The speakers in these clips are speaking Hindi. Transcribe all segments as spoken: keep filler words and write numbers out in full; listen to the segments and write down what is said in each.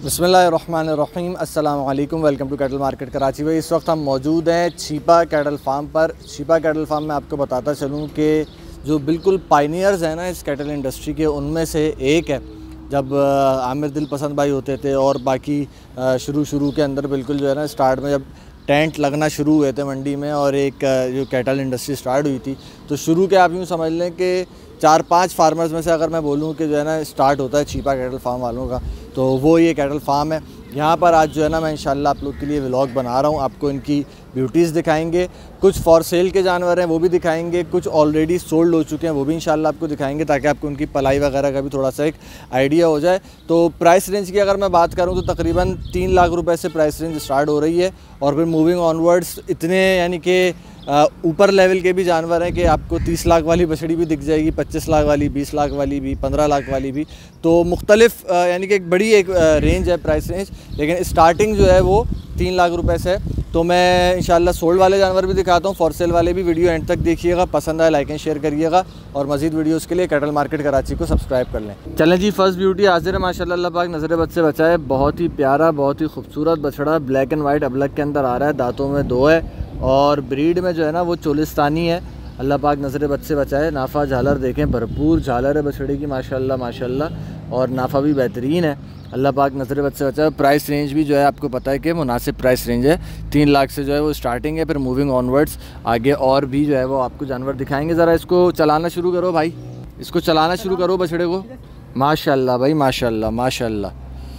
बिस्मिल्लाहिर्रहमानिर्रहीम, अस्सलाम वालेकुम। Welcome to cattle market Karachi. भाई इस वक्त हम मौजूद हैं छिपा कैटल फार्म पर। छिपा कैटल फार्म में आपको बताता चलूँ कि जो बिल्कुल पायनियर्स हैं ना इस कैटल इंडस्ट्री के, उनमें से एक है। जब आमिर दिल पसंद भाई होते थे और बाकी शुरू शुरू के अंदर बिल्कुल जो है ना स्टार्ट में जब टेंट लगना शुरू हुए थे मंडी में और एक जो कैटल इंडस्ट्री स्टार्ट हुई थी, तो शुरू के आप यूँ समझ लें कि चार पांच फार्मर्स में से अगर मैं बोलूँ कि जो है ना स्टार्ट होता है छिपा कैटल फार्म वालों का, तो वो ये कैटल फार्म है। यहाँ पर आज जो है ना मैं इंशाल्लाह आप लोग के लिए व्लॉग बना रहा हूँ। आपको इनकी ब्यूटीज़ दिखाएंगे, कुछ फॉर सेल के जानवर हैं वो भी दिखाएंगे, कुछ ऑलरेडी सोल्ड हो चुके हैं वो भी इंशाल्लाह आपको दिखाएंगे, ताकि आपको उनकी पलाई वगैरह का भी थोड़ा सा एक आइडिया हो जाए। तो प्राइस रेंज की अगर मैं बात करूँ तो तकरीबन तीन लाख रुपए से प्राइस रेंज स्टार्ट हो रही है और फिर मूविंग ऑनवर्ड्स इतने यानी कि ऊपर लेवल के भी जानवर हैं कि आपको तीस लाख वाली बछड़ी भी दिख जाएगी, पच्चीस लाख वाली, बीस लाख वाली भी, पंद्रह लाख वाली भी। तो मुख्तलिफ यानी कि एक बड़ी एक रेंज है प्राइस रेंज, लेकिन स्टार्टिंग जो है वो तीन लाख रुपए से है। तो मैं इंशाल्लाह सोल्ड वाले जानवर भी दिखाता हूँ, फॉर सेल वाले भी। वीडियो एंड तक देखिएगा, पसंद आए लाइक एंड शेयर करिएगा और मज़ीद वीडियोज़ के लिए कैटल मार्केट कराची को सब्सक्राइब कर लें। चलें जी, फर्स्ट ब्यूटी हाजिर है माशाल्लाह, अल्लाह पाक नज़र बद से बचाए। बहुत ही प्यारा, बहुत ही खूबसूरत बछड़ा, ब्लैक एंड वाइट अबलग के अंदर आ रहा है, दांतों में दो है और ब्रीड में जो है ना वो चोलिस्तानी है। अल्लाह पाक नज़र बद से बचाए। नाफा झालर देखें, भरपूर झालर है बछड़े की माशाल्लाह माशाल्लाह, और नाफा भी बेहतरीन है। अल्लाह पाक नज़र बद से बचाए। प्राइस रेंज भी जो है आपको पता है कि मुनासिब प्राइस रेंज है, तीन लाख से जो है वो स्टार्टिंग है, फिर मूविंग ऑनवर्ड्स आगे और भी जो है वो आपको जानवर दिखाएंगे। ज़रा इसको चलाना शुरू करो भाई, इसको चलाना शुरू करो बछड़े को। माशाल्लाह भाई माशाल्लाह माशाल्लाह,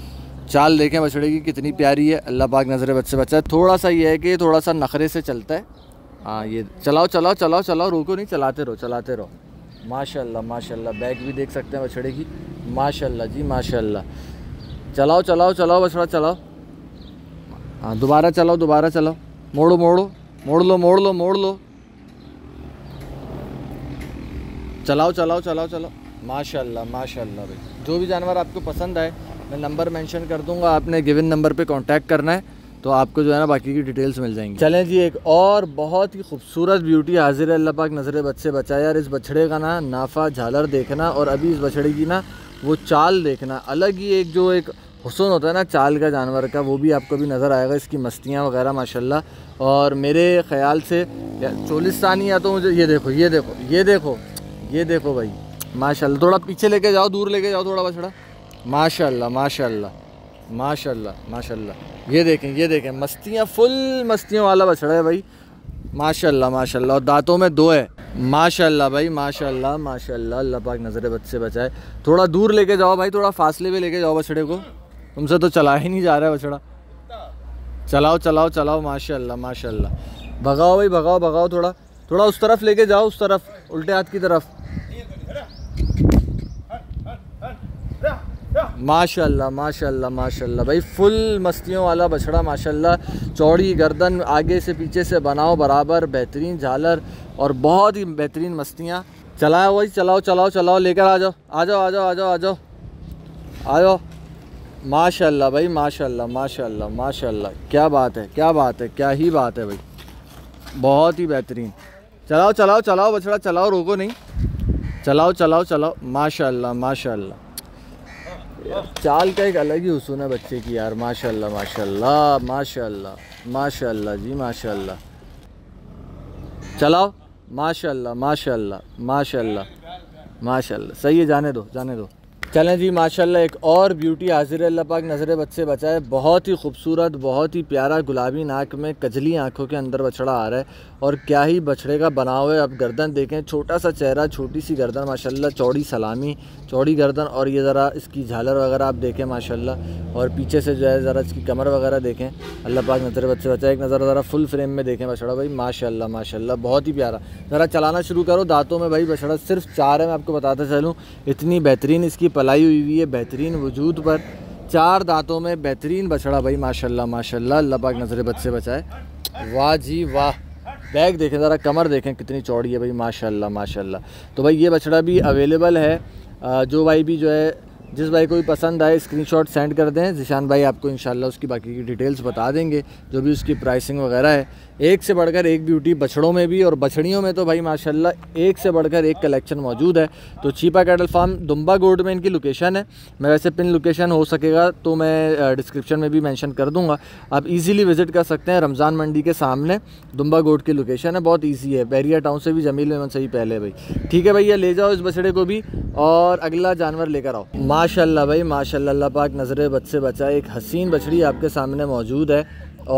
चाल देखें बछड़े की कितनी प्यारी है। अल्लाह पाक नज़र बद से बचाए। थोड़ा सा ये है कि थोड़ा सा नखरे से चलता है। हाँ, ये चलाओ चलाओ चलाओ चलाओ, रोको नहीं, चलाते रहो चलाते रहो। माशाल्लाह माशाल्लाह, बैक भी देख सकते हैं बछड़े की, माशाल्लाह जी माशाल्लाह। चलाओ चलाओ चलाओ बछड़ा चलाओ। हाँ, दोबारा चलाओ दोबारा चलाओ, मोड़ो मोड़ो मोड़ लो मोड़ लो मोड़ लो, चलाओ चलाओ चलाओ चलाओ। माशाल्लाह माशाल्लाह भाई, जो भी जानवर आपको पसंद आए मैं नंबर मेंशन कर दूंगा, आपने गिवन नंबर पे कांटेक्ट करना है तो आपको जो है ना बाकी की डिटेल्स मिल जाएंगी। चलें जी, एक और बहुत ही खूबसूरत ब्यूटी हाजिर है। अल्लाह पाक नज़र बद से बचाए। यार इस बछड़े का ना नाफा झालर देखना और अभी इस बछड़े की ना वो चाल देखना, अलग ही एक जो एक हुस्न होता है ना चाल का जानवर का, वो भी आपको भी नज़र आएगा। इसकी मस्तियाँ वगैरह माशाल्लाह, और मेरे ख़्याल से चोलिस्तानी या तो मुझे ये देखो ये देखो ये देखो ये देखो भाई माशाल्लाह। थोड़ा पीछे लेके जाओ, दूर लेके जाओ थोड़ा बछड़ा। माशाल्लाह माशाल्लाह माशाल्लाह माशाल्लाह, ये देखें ये देखें, मस्तियाँ फुल मस्तियों वाला बछड़ा है भाई माशाल्लाह माशाल्लाह, और दांतों में दो है माशाल्लाह भाई माशाल्लाह माशाल्लाह। अल्लाह पाक नज़र बद से बचाए। थोड़ा दूर लेके जाओ भाई, थोड़ा फासले पे लेके जाओ बछड़े को, तुमसे तो चला ही नहीं जा रहा है बछड़ा। चलाओ चलाओ चलाओ माशाल्लाह माशाल्लाह। भगाओ भाई भगाओ भगाओ, थोड़ा थोड़ा उस तरफ लेके जाओ, उस तरफ उल्टे हाथ की तरफ। माशाल्लाह माशाल्लाह माशाल्लाह भाई, फुल मस्तियों वाला बछड़ा माशाल्लाह। चौड़ी गर्दन, आगे से पीछे से बनाओ बराबर, बेहतरीन झालर और बहुत ही बेहतरीन मस्तियाँ। चलाओ भाई चलाओ चलाओ चलाओ, लेकर आ जाओ आ जाओ आ जाओ आ जाओ आ जाओ आ जाओ। माशाल्लाह भाई माशाल्लाह माशाल्लाह माशाल्लाह, क्या बात है क्या बात है, क्या ही बात है भाई, बहुत ही बेहतरीन। चलाओ चलाओ चलाओ बछड़ा चलाओ, रोको नहीं, चलाओ चलाओ चलाओ। माशाल्लाह माशाल्लाह, चाल का एक अलग ही हुस्न है बच्चे की यार, माशाल्लाह माशाल्लाह माशाल्लाह माशाल्लाह जी माशाल्लाह। चलाओ माशाल्लाह माशाल्लाह माशाल्लाह माशाल्लाह, सही है, जाने दो जाने दो। चलें जी माशाल्लाह, एक और ब्यूटी हाजिर है। अल्लाह पाक नज़र बद से बचाए। बहुत ही खूबसूरत, बहुत ही प्यारा, गुलाबी नाक में कजली आँखों के अंदर बछड़ा आ रहा है और क्या ही बछड़े का बनाव है। अब गर्दन देखें, छोटा सा चेहरा, छोटी सी गर्दन माशाल्लाह, चौड़ी सलामी, चौड़ी गर्दन, और ये ज़रा इसकी झालर वगैरह आप देखें माशाल्लाह, और पीछे से जो है ज़रा इसकी कमर वगैरह देखें। अल्लाह पाक नज़र बद से बचाए। एक नज़र ज़रा फुल फ्रेम में देखें बछड़ा भाई माशाल्लाह माशाल्लाह, बहुत ही प्यारा। ज़रा चलाना शुरू करो। दाँतों में भाई बछड़ा सिर्फ चार है, मैं आपको बताता चलूँ, इतनी बेहतरीन इसकी पलाई हुई हुई है, बेहतरीन वजूद पर, चार दांतों में बेहतरीन बछड़ा भाई माशाल्लाह माशाल्लाह। अल्लाह पाक नज़र बद से बचाए। वाह जी वाह, बैक देखें ज़रा, कमर देखें कितनी चौड़ी है भाई माशाल्लाह माशाल्लाह। तो भाई ये बछड़ा भी अवेलेबल है, जो भाई भी जो है जिस भाई को भी पसंद आए स्क्रीनशॉट सेंड कर दें, ज़िशान भाई आपको इंशाल्लाह उसकी बाकी की डिटेल्स बता देंगे, जो भी उसकी प्राइसिंग वगैरह है। एक से बढ़कर एक ब्यूटी बछड़ों में भी और बछड़ियों में तो भाई माशाल्लाह एक से बढ़कर एक कलेक्शन मौजूद है। तो चीपा कैटल फार्म दुम्बा गोड में इनकी लोकेशन है। मैं वैसे पिन लोकेशन हो सकेगा तो मैं डिस्क्रिप्शन में भी मेंशन कर दूंगा, आप इजीली विजिट कर सकते हैं। रमज़ान मंडी के सामने दुम्बा गोड की लोकेशन है, बहुत ईजी है, बैरिया टाउन से भी जमील मेमन से ही पहले भाई। ठीक है भैया, ले जाओ इस बछड़े को भी और अगला जानवर लेकर आओ। माशाल्लाह भाई माशाल्लाह, अल्लाह पाक नज़रे बद से बचाए, एक हसीन बछड़ी आपके सामने मौजूद है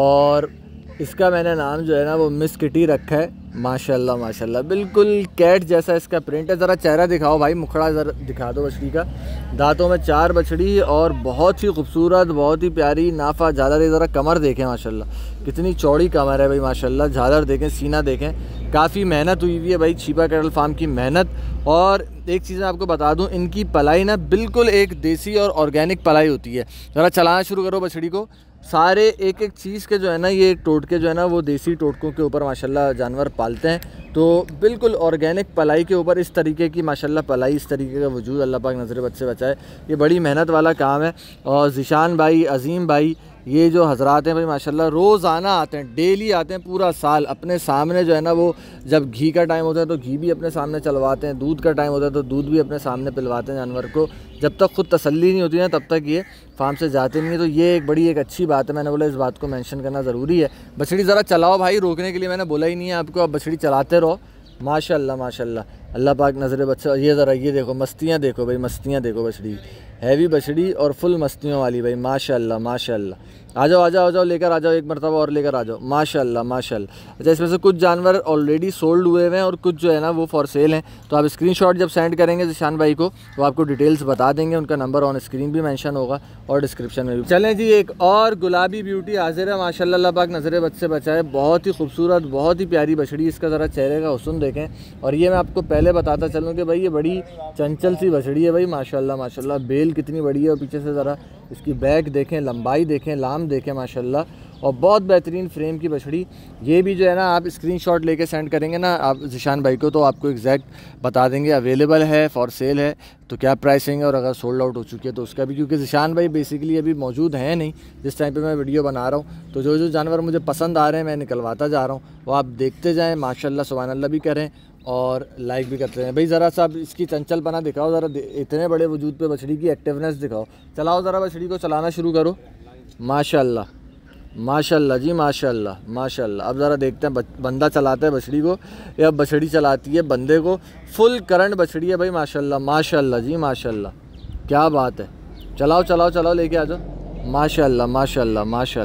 और इसका मैंने नाम जो है ना वो मिस किटी रखा है। माशाल्लाह माशाल्लाह, बिल्कुल कैट जैसा इसका प्रिंट है। ज़रा चेहरा दिखाओ भाई, मुखड़ा ज़रा दिखा दो बछड़ी का। दांतों में चार बछड़ी और बहुत ही खूबसूरत, बहुत ही प्यारी नाफा झालर। ज़रा कमर देखें माशाल्लाह, कितनी चौड़ी कमर है भाई माशाल्लाह। झालर देखें, सीना देखें, काफ़ी मेहनत हुई हुई है भाई चीपा कैटल फार्म की मेहनत। और एक चीज़ मैं आपको बता दूं, इनकी पलाई ना बिल्कुल एक देसी और ऑर्गेनिक पलाई होती है। ज़रा चलाना शुरू करो बछड़ी को। सारे एक एक चीज़ के जो है ना, ये टोटके जो है ना वो देसी टोटकों के ऊपर माशाल्लाह जानवर पालते हैं। तो बिल्कुल ऑर्गेनिक पलाई के ऊपर इस तरीके की माशाल्लाह पलाई, इस तरीके का वजूद, अल्लाह पाक नज़र बद से बचाए। ये बड़ी मेहनत वाला काम है। और ज़िशान भाई, अज़ीम भाई, ये जो हज़रात हैं भाई माशाल्लाह रोज़ाना आते हैं, डेली आते हैं पूरा साल। अपने सामने जो है ना वो जब घी का टाइम होता है तो घी भी अपने सामने चलवाते हैं, दूध का टाइम होता है तो दूध भी अपने सामने पिलवाते हैं जानवर को। जब तक खुद तसल्ली नहीं होती है तब तक ये फार्म से जाते नहीं है। तो ये एक बड़ी एक अच्छी बात है, मैंने बोला इस बात को मेंशन करना ज़रूरी है। बछड़ी ज़रा चलाओ भाई, रोकने के लिए मैंने बोला ही नहीं है आपको, आप बछड़ी चलाते रहो। माशाल्लाह माशाल्लाह, अल्लाह पाक नज़र बच्चा। ये ज़रा ये देखो मस्तियाँ देखो भाई, मस्तियाँ देखो बछड़ी, हैवी बछड़ी और फुल मस्तियों वाली भाई माशाल्लाह माशाल्लाह। आ जाओ आ जाओ आ जाओ, लेकर आ जाओ, एक मरतबा और लेकर आ जाओ। माशाल्लाह माशाल्लाह। अच्छा, इसमें से कुछ जानवर ऑलरेडी सोल्ड हुए हुए हैं और कुछ जो है ना वो फॉर सेल हैं। तो आप स्क्रीनशॉट जब सेंड करेंगे ज़िशान भाई को वो आपको डिटेल्स बता देंगे, उनका नंबर ऑन स्क्रीन भी मेंशन होगा और डिस्क्रिप्शन में भी। चलें जी, एक और गुलाबी ब्यूटी हाजिर है माशाल्लाह, अल्लाह पाक नज़र बद से बचाए। बहुत ही खूबसूरत, बहुत ही प्यारी बछड़ी। इसका ज़रा चेहरे का हुस्न देखें। और ये मैं आपको पहले बताता चलूँ कि भाई ये बड़ी चंचल सी बछड़ी है भाई माशाल्लाह माशाल्लाह। बेल कितनी बड़ी है और पीछे से ज़रा इसकी बैक देखें, लंबाई देखें, लाम देखें माशाल्लाह। और बहुत बेहतरीन फ्रेम की बछड़ी। ये भी जो है ना आप स्क्रीनशॉट लेके सेंड करेंगे ना आप ज़िशान भाई को तो आपको एग्जैक्ट बता देंगे अवेलेबल है, फॉर सेल है तो क्या प्राइसिंग है, और अगर सोल्ड आउट हो चुकी है तो उसका भी। क्योंकि ज़िशान भाई बेसिकली अभी मौजूद हैं नहीं जिस टाइम पे मैं वीडियो बना रहा हूँ। तो जो जो जानवर मुझे पसंद आ रहे हैं मैं निकलवाता जा रहा हूँ, वो आप देखते जाएँ माशाल्लाह, सुभान अल्लाह भी करें और लाइक भी करते हैं भाई। ज़रा सा इसकी चंचलपना दिखाओ, ज़रा इतने बड़े वजूद पे बछड़ी की एक्टिवनेस दिखाओ। चलाओ ज़रा बछड़ी को, चलाना शुरू करो। माशाल्लाह माशाल्लाह जी माशाल्लाह माशाल्लाह। अब ज़रा देखते हैं बंदा चलाता है बछड़ी को या बछड़ी चलाती है बंदे को। फुल करंट बछड़ी है भाई माशाल्लाह माशाल्लाह जी माशाल्लाह, क्या बात है। चलाओ चलाओ चलाओ, लेके आ जाओ। माशाल्लाह माशाल्लाह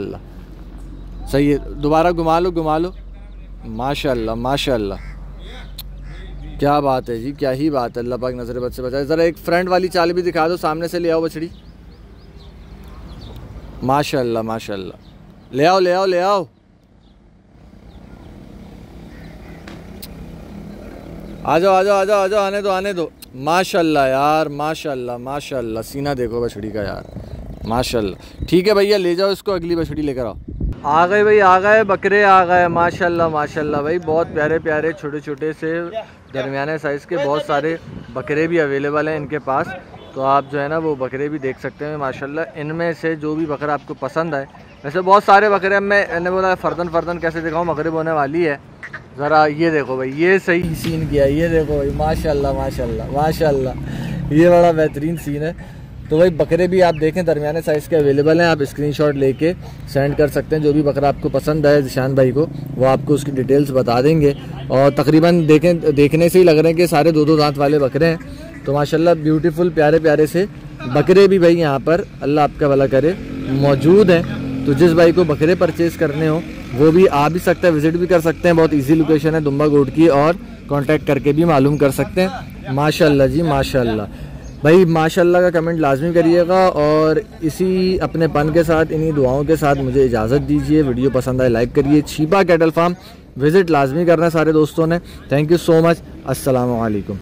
माशाल्लाह, सही है। दोबारा घुमा लो घुमा लो। माशाल्लाह माशाल्लाह, क्या बात है जी, क्या ही बात है। अल्लाह पाक नज़र बद से बचाए। ज़रा एक फ्रंट वाली चाल भी दिखा दो, सामने से ले आओ बछड़ी। माशाल्लाह माशाल्लाह, ले आओ ले आओ ले आओ। आ जाओ आ जाओ आ जाओ आ जाओ, आने दो आने दो। माशाल्लाह यार माशाल्लाह माशाल्लाह, सीना देखो बछड़ी का यार माशाल्लाह। ठीक है भैया, ले जाओ इसको, अगली बछड़ी लेकर आओ। आ गए भाई आ गए, बकरे आ गए माशाल्लाह माशाल्लाह भाई। बहुत प्यारे प्यारे छोटे छोटे से दरमियाने साइज़ के बहुत सारे बकरे भी अवेलेबल हैं इनके पास। तो आप जो है ना वो बकरे भी देख सकते हैं माशाल्लाह। इनमें से जो भी बकरा आपको पसंद आए, वैसे बहुत सारे बकरे, मैंने बोला फ़र्दन फ़र्दन कैसे दिखाऊँ, मगरिब होने वाली है। ज़रा ये देखो भाई, ये सही सीन किया, ये देखो भाई माशाल्लाह माशाल्लाह माशाल्लाह, ये बड़ा बेहतरीन सीन है। तो भाई बकरे भी आप देखें दरमियाने साइज़ के अवेलेबल हैं, आप स्क्रीनशॉट लेके सेंड कर सकते हैं। जो भी बकरा आपको पसंद है ज़िशान भाई को वो आपको उसकी डिटेल्स बता देंगे। और तकरीबन देखें, देखने से ही लग रहे हैं कि सारे दो दो दांत वाले बकरे हैं। तो माशाल्लाह ब्यूटीफुल प्यारे प्यारे से बकरे भी भाई यहाँ पर अल्लाह आपका भला करे मौजूद हैं। तो जिस भाई को बकरे परचेज़ करने हो वो भी आ भी सकता है, विज़िट भी कर सकते हैं। बहुत इजी लोकेशन है दुम्बा गोड की, और कांटेक्ट करके भी मालूम कर सकते हैं। माशाल्लाह जी माशाल्लाह भाई, माशाल्लाह का कमेंट लाजमी करिएगा। और इसी अपने पन के साथ, इन्हीं दुआओं के साथ मुझे इजाज़त दीजिए। वीडियो पसंद आए लाइक करिए। चीपा कैटल फार्म विज़िट लाजमी करना है सारे दोस्तों ने। Thank you so much. अस्सलाम वालेकुम।